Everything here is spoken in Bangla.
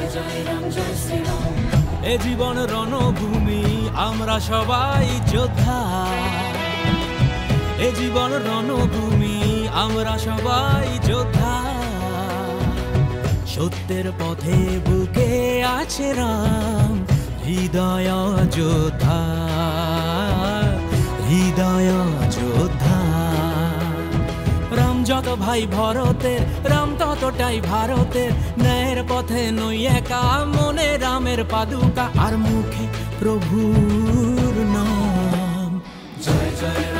এ জীবন রণভূমি, আমরা সবাই যোদ্ধা। এ জীবন রণভূমি, আমরা সবাই যোদ্ধা। সত্যের পথে বুকে আছে রাম, হৃদয় যোদ্ধা, হৃদয় যোদ্ধা। রাম যত ভাই ভরতের, রাম ততটাই ভারতের। ন্যায়ের পথে নই একা, মনে রামের পাদুকা, আর মুখে প্রভুর নাম। জয় জয়